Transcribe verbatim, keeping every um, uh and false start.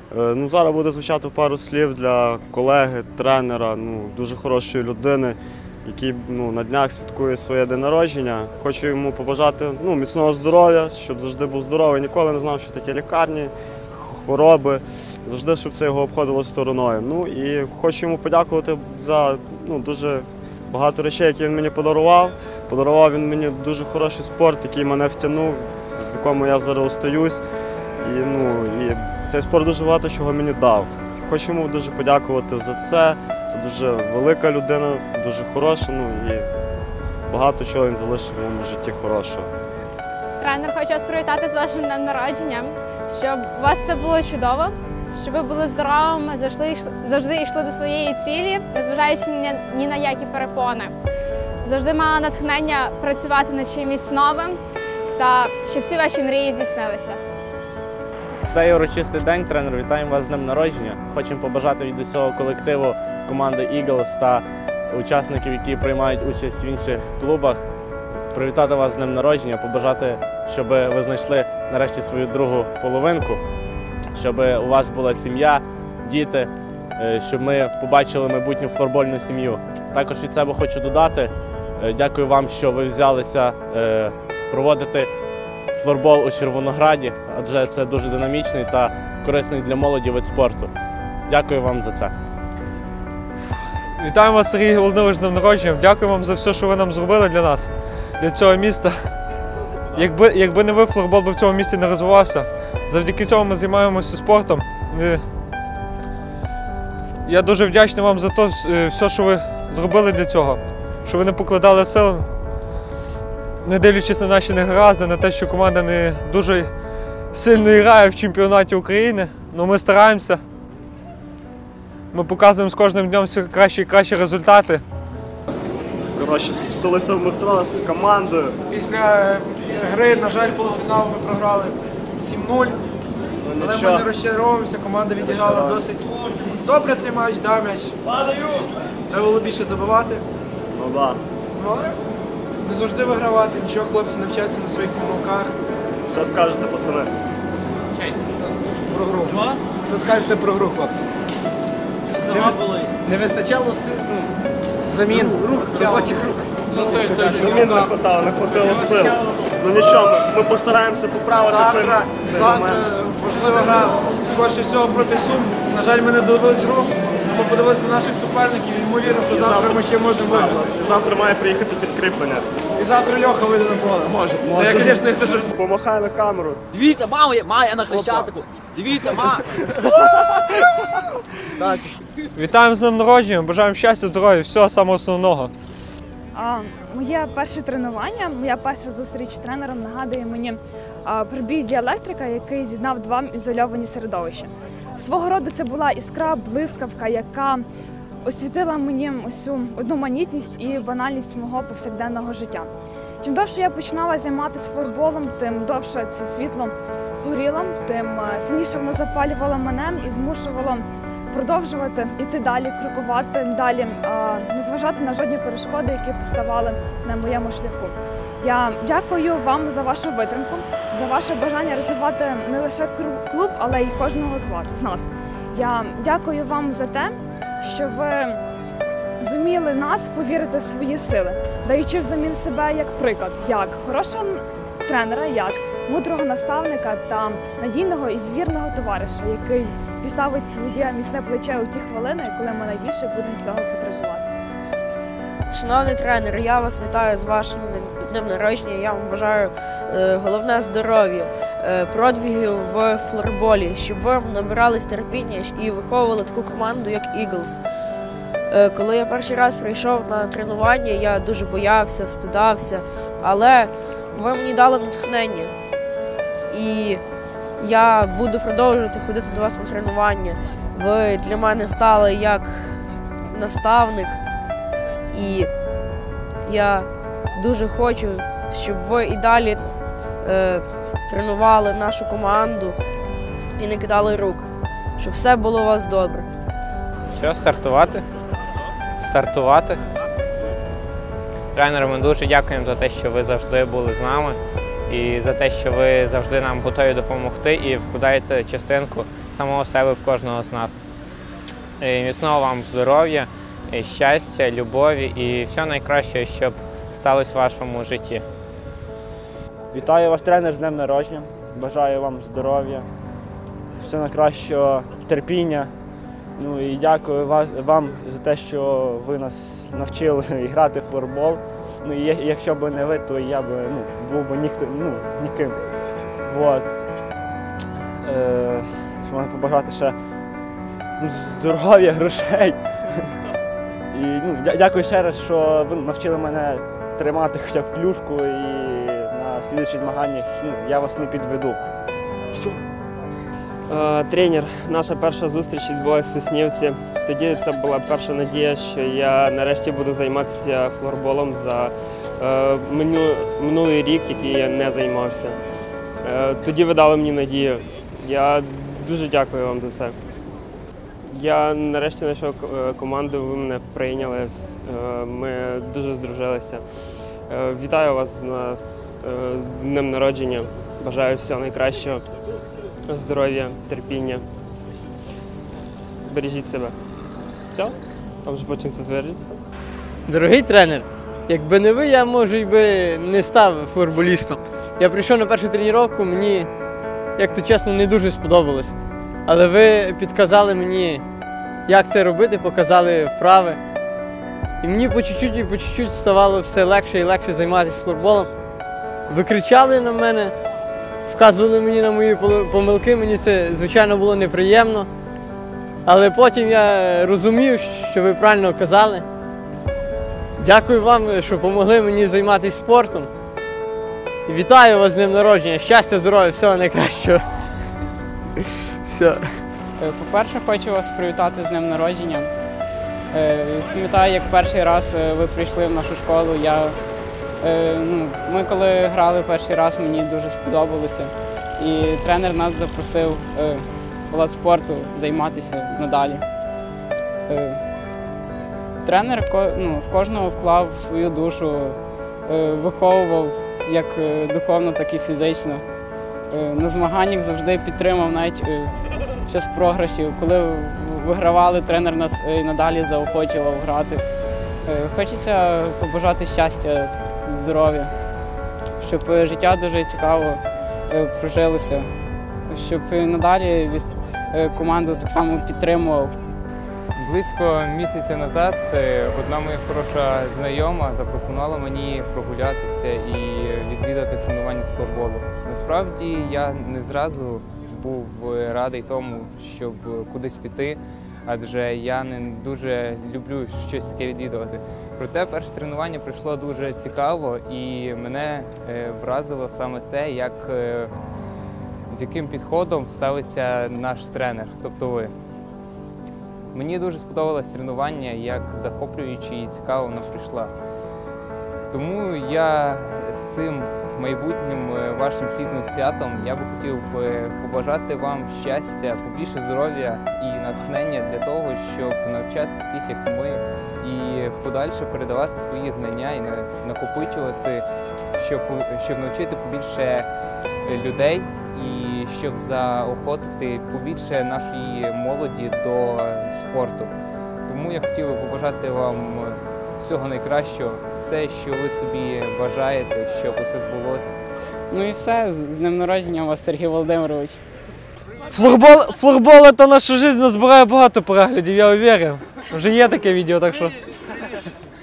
Ну, зараз буде звучати пару слів для колеги, тренера, ну, дуже хорошої людини, який ну, на днях святкує своє день народження. Хочу йому побажати ну, міцного здоров'я, щоб завжди був здоровий, ніколи не знав, що таке лікарні, хвороби, завжди, щоб це його обходило стороною. Ну, і хочу йому подякувати за ну, дуже багато речей, які він мені подарував. Подарував він мені дуже хороший спорт, який мене втягнув, в якому я зараз остаюсь. І, ну, і цей спорт дуже багато чого мені дав. Хочу йому дуже подякувати за це. Це дуже велика людина, дуже хороша, ну і багато чого він залишив в моєму житті хорошого. Тренер, хочу вас привітати з вашим днем народження, щоб у вас все було чудово, щоб ви були здоровими, завжди, завжди йшли до своєї цілі, незважаючи ні, ні на які перепони. Завжди мали натхнення працювати над чимось новим та щоб всі ваші мрії здійснилися. Цей урочистий день, тренер, вітаємо вас з днем народження. Хочемо побажати від усього колективу команди Eagles та учасників, які приймають участь в інших клубах, привітати вас з днем народження, побажати, щоб ви знайшли нарешті свою другу половинку, щоб у вас була сім'я, діти, щоб ми побачили майбутню флорбольну сім'ю. Також від себе хочу додати, дякую вам, що ви взялися проводити флорбол у Червонограді, адже це дуже динамічний та корисний для молоді вид спорту. Дякую вам за це. Вітаємо вас, Сергій Володимирович, з днем народження. Дякую вам за все, що ви нам зробили для нас, для цього міста. Якби, якби не ви, флорбол би в цьому місті не розвивався. Завдяки цьому ми займаємося спортом. Я дуже вдячний вам за те, все, що ви зробили для цього, що ви не покладали сил, не дивлячись на наші негаразди, на те, що команда не дуже сильно грає в чемпіонаті України, але ми стараємося. Ми показуємо з кожним днем все кращі і кращі результати. Коротше, спустилися в метро з командою. Після гри, на жаль, полуфінал ми програли сім нуль. Ну, але ми не розчаровуємося, команда відіграла досить добре цей матч, да, м'яч. Треба було більше забивати. Ну, да. Ну, але не завжди вигравати, нічого, хлопці навчаються на своїх помилках. Що скажете, пацани? Про гру. Що? Що скажете про гру, хлопці? Не, вис... не вистачало ну, замін, робочих рук. Замін не хватало, не хватило сил. Ну нічого, ми, ми постараємося поправити Завтра, цей завтра момент. важлива гра, скоріше всього, проти Сум. На жаль, ми не додивились гру, ми подивилися на наших суперників і ми віримо, що завтра ми ще можемо виграти. Завтра має приїхати підкріплення. І завтра Льоха вийде на поле. Може. Може. Я, звісно, якщо ж... Помахай на камеру. Дивіться, мама, має на Хрещатику. Дивіться, ма. Так. Вітаємо з днем народження, бажаємо щастя, здоров'я, всього самого основного. А, моє перше тренування, моя перша зустріч з тренером нагадує мені а, прибій діелектрика, який з'єднав два ізольовані середовища. Свого роду це була іскра, блискавка, яка освітила мені усю одноманітність і банальність мого повсякденного життя. Чим довше я починала займатися флорболом, тим довше це світло горіло, тим сильніше воно запалювало мене і змушувало продовжувати йти далі, крокувати далі, не зважати на жодні перешкоди, які поставали на моєму шляху. Я дякую вам за вашу витримку, за ваше бажання розвивати не лише клуб, але й кожного з нас. Я дякую вам за те, що ви зуміли нас повірити в свої сили, даючи взамін себе як приклад, як хорошого тренера, як мудрого наставника та надійного і вірного товариша, який підставить своє міцне плече у ті хвилини, коли ми найбільше будемо цього потребувати. Шановний тренер, я вас вітаю з вашим днем народження. Я вам бажаю е, головне здоров'я, е, продвігів в флорболі, щоб ви набирались терпіння і виховували таку команду, як Eagles. Е, коли я перший раз прийшов на тренування, я дуже боявся, встидався, але ви мені дали натхнення. І я буду продовжувати ходити до вас на тренування. Ви для мене стали як наставник. І я дуже хочу, щоб ви і далі е, тренували нашу команду і не кидали рук, щоб все було у вас добре. Все, стартувати. Стартувати. Тренеру, ми дуже дякуємо за те, що ви завжди були з нами. і за те, що ви завжди нам готові допомогти і вкладаєте частинку самого себе в кожного з нас. І міцного вам здоров'я, і щастя, любові і все найкраще, щоб сталося в вашому житті. Вітаю вас, тренер, з днем народження. Бажаю вам здоров'я, все найкращого, терпіння. Ну і дякую вас, вам за те, що ви нас навчили грати в флорбол. Ну і якщо б не ви, то я б ну, був би ніхто, ну, ніким. Вот. Е, що можна побажати ще ну, здоров'я, грошей. І ну, дякую ще раз, що ви навчили мене тримати хоча б клюшку і на слідуючих змаганнях ну, я вас не підведу. Все. Тренер, наша перша зустріч відбулася в Соснівці. Тоді це була перша надія, що я нарешті буду займатися флорболом за е, минулий, минулий рік, який я не займався. Е, тоді ви дали мені надію. Я дуже дякую вам за це. Я нарешті знайшов команду, ви мене прийняли, е, ми дуже здружилися. Е, вітаю вас на, е, з днем народження, бажаю всього найкращого. Здоров'я, терпіння. Бережіть себе. Все? А вже потім це зв'яжеться. Дорогий тренер, якби не ви, я, може, й би не став флорболістом. Я прийшов на першу тренування, мені, як то чесно, не дуже сподобалось. Але ви підказали мені, як це робити, показали вправи. І мені по чуть-чуть і по чуть-чуть ставало все легше і легше займатися флорболом. Ви кричали на мене, вказували мені на мої помилки, мені це, звичайно, було неприємно. Але потім я розумів, що ви правильно казали. Дякую вам, що допомогли мені займатися спортом. І вітаю вас з днем народження. Щастя, здоров'я, всього найкращого. Все. По-перше, хочу вас привітати з днем народження. Пам'ятаю, як перший раз ви прийшли в нашу школу. Я, ну, ми коли грали перший раз, мені дуже сподобалося. І тренер нас запросив в лад спорту займатися надалі. Тренер ну, в кожного вклав свою душу, виховував як духовно, так і фізично. На змаганнях завжди підтримав, навіть під час програшів. Коли вигравали, тренер нас і надалі заохочував грати. Хочеться побажати щастя, здоров'я, щоб життя дуже цікаво прожилося, щоб надалі від команду так само підтримував. Близько місяця назад одна моя хороша знайома запропонувала мені прогулятися і відвідати тренування з флорболу. Насправді я не зразу був радий тому, щоб кудись піти, адже я не дуже люблю щось таке відвідувати. Проте перше тренування пройшло дуже цікаво і мене вразило саме те, як, з яким підходом ставиться наш тренер, тобто ви. Мені дуже сподобалось тренування, як захоплююче і цікаво воно прийшло. Тому я з цим майбутнім вашим світлим святом я би хотів побажати вам щастя, побільше здоров'я і натхнення для того, щоб навчати таких, як ми, і подальше передавати свої знання і накопичувати, щоб, щоб навчити побільше людей і щоб заохотити побільше нашої молоді до спорту. Тому я хотів би побажати вам всього найкращого, все, що ви собі бажаєте, щоб усе збулося. Ну і все, з днем народження вас, Сергій Володимирович. Флорбол, флорбол – це наша життя, збирає багато переглядів, я уверен. Вже є таке відео, так що.